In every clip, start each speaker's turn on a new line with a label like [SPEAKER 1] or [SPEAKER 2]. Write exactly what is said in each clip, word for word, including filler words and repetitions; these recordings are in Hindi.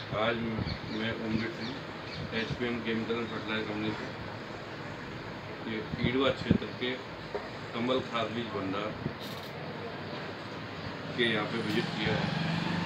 [SPEAKER 1] आज मैं Omveer Singh H P M chemical and fertiliser company से ये ईडवा क्षेत्र के कमल खाद बीज भंडार के यहाँ पे विजिट किया है।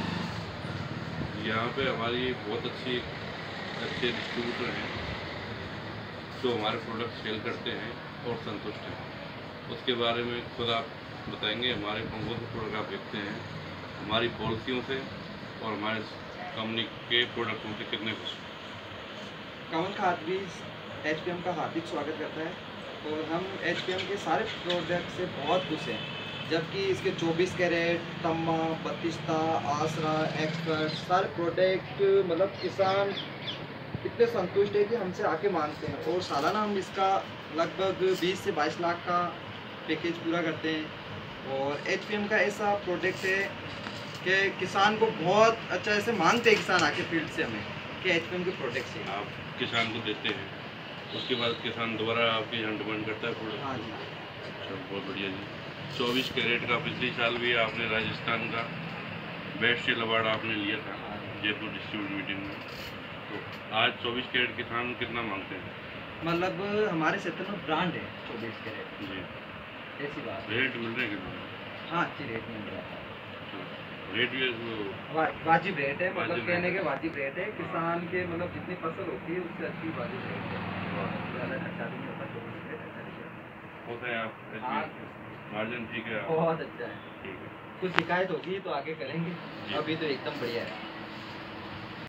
[SPEAKER 1] यहाँ पे हमारी बहुत अच्छी अच्छे डिस्ट्रीब्यूटर हैं जो हमारे प्रोडक्ट सेल करते हैं और संतुष्ट हैं। उसके बारे में खुद आप बताएंगे हमारे कौन कौन से प्रोडक्ट आप देखते हैं, हमारी पॉलिसियों से और हमारे कंपनी के प्रोडक्टों से कितने खुश।
[SPEAKER 2] कमल खाद बीज एच पी एम का हार्दिक स्वागत करता है और हम एच पी एम के सारे प्रोडक्ट से बहुत खुश हैं, जबकि इसके चौबीस कैरेट, तम्मा, बत्तीस्ता, आसरा, एक्सपर्ट सारे प्रोडक्ट मतलब किसान इतने संतुष्ट है कि हमसे आके मांगते हैं और सालाना हम इसका लगभग बीस से बाईस लाख का पैकेज पूरा करते हैं। और एच पी एम का ऐसा प्रोडक्ट है कि किसान को बहुत अच्छा ऐसे मांगते हैं किसान आके फील्ड से हमें कि एच पी एम के प्रोडक्ट से
[SPEAKER 1] आप किसान को देते हैं, उसके बाद किसान दोबारा आपके यहाँ डिमांड करता है प्रोडक्ट।
[SPEAKER 2] हाँ जी।
[SPEAKER 1] अच्छा, बहुत बढ़िया जी। चौबीस कैरेट का पिछले साल भी आपने राजस्थान का बेस्ट सेल अवार्ड आपने लिया था जयपुर डिस्ट्रीब्यूट मीटिंग में। तो आज चौबीस कैरेट किसान कितना मांगते हैं?
[SPEAKER 2] मतलब हमारे क्षेत्र में ब्रांड है चौबीस कैरेट
[SPEAKER 1] जी,
[SPEAKER 2] ऐसी बात।
[SPEAKER 1] रेट मिल रहे हैं कितना?
[SPEAKER 2] हाँ, अच्छी रेट मिल रहा है।
[SPEAKER 1] रेट भी
[SPEAKER 2] वा, वाजिब रेट है, मतलब
[SPEAKER 1] वाजिब
[SPEAKER 2] कहने के वाजिब रेट है। किसान के मतलब जितनी फसल होती है उससे अच्छी वाजिब रेट है, ज़्यादा खर्चा भी नहीं होता। चौबीस कैरेट अच्छा नहीं
[SPEAKER 1] होता है आप
[SPEAKER 2] हाँ,
[SPEAKER 1] मार्जिन ठीक है?
[SPEAKER 2] बहुत अच्छा है।
[SPEAKER 1] ठीक है।
[SPEAKER 2] कुछ शिकायत होगी तो आगे करेंगे, अभी तो एकदम बढ़िया है।